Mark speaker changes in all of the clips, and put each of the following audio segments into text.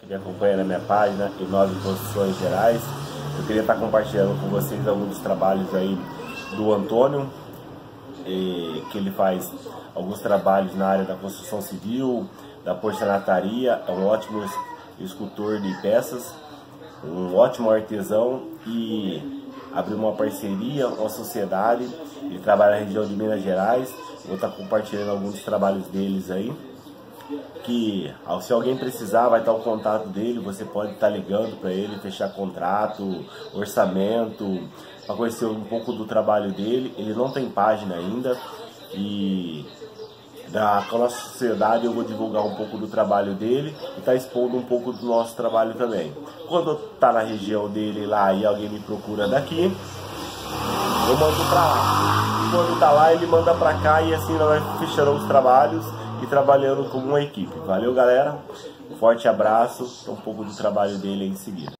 Speaker 1: me acompanha na minha página e Nove Construções Gerais. Eu queria estar compartilhando com vocês alguns trabalhos aí do Antônio, que ele faz alguns trabalhos na área da construção civil, da porcelanaria. É um ótimo escultor de peças, um ótimo artesão, e abriu uma parceria, uma sociedade. Ele trabalha na região de Minas Gerais. Vou estar compartilhando alguns dos trabalhos deles aí, que se alguém precisar, vai estar o contato dele. Você pode estar ligando para ele, fechar contrato, orçamento, para conhecer um pouco do trabalho dele. Ele não tem página ainda, e com a nossa sociedade eu vou divulgar um pouco do trabalho dele e tá expondo um pouco do nosso trabalho também. Quando tá na região dele lá e alguém me procura daqui, eu mando pra lá. E quando tá lá, ele manda pra cá, e assim nós vamos fechando os trabalhos e trabalhando como uma equipe. Valeu, galera, um forte abraço. Um pouco do trabalho dele aí em seguida.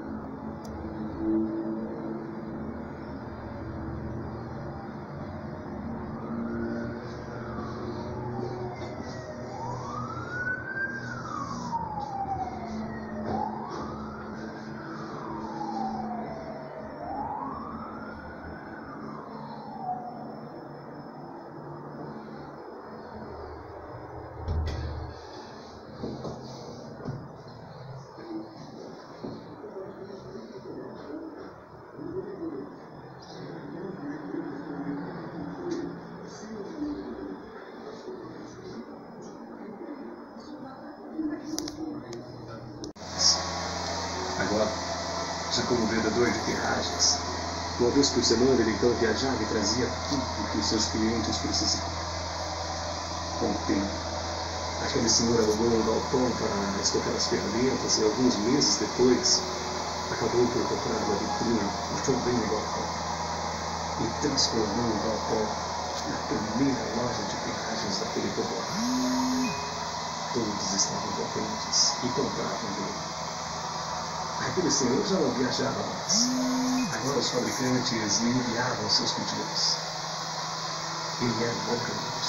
Speaker 2: Agora, já como vendedor de ferragens, uma vez por semana ele então viajava e trazia tudo que os seus clientes precisavam. Com o tempo, aquele senhor alugou um galpão para estocar as ferramentas, e alguns meses depois acabou por comprar uma vitrine e também um galpão, e transformou o galpão na primeira loja de ferragens daquele povoado. Todos estavam contentes e compravam dele. Aquele senhor já não viajava mais. Agora os fabricantes lhe enviavam seus pedidos. Ele era um bom cliente.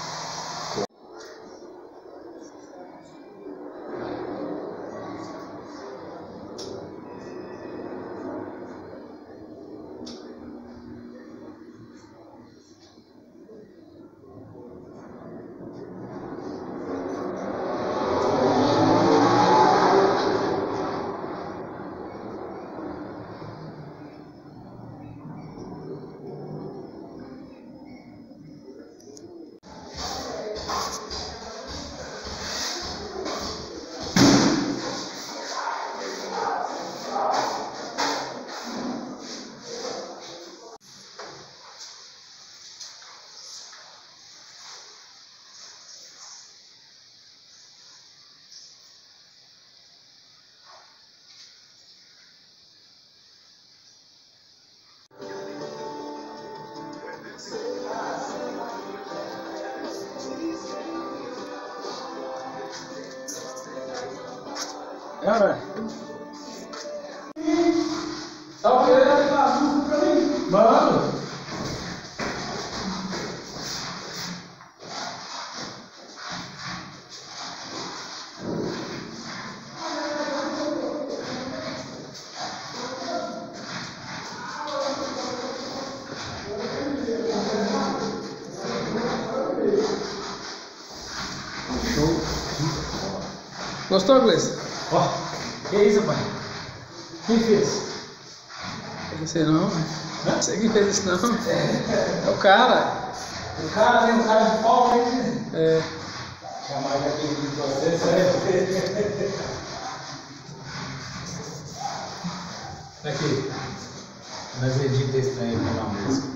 Speaker 3: Cara, tá querendo dar luz pra mim? Mano!
Speaker 4: Gostou, Gleice?
Speaker 3: Ó, que isso, pai? Quem fez?
Speaker 4: Você não, você que fez isso não. É o cara.
Speaker 3: O cara tem um cara de pau aí, né?
Speaker 4: É.
Speaker 3: Chamar de aquele de você, sério. Aqui. Nós editamos esse trem pra uma música.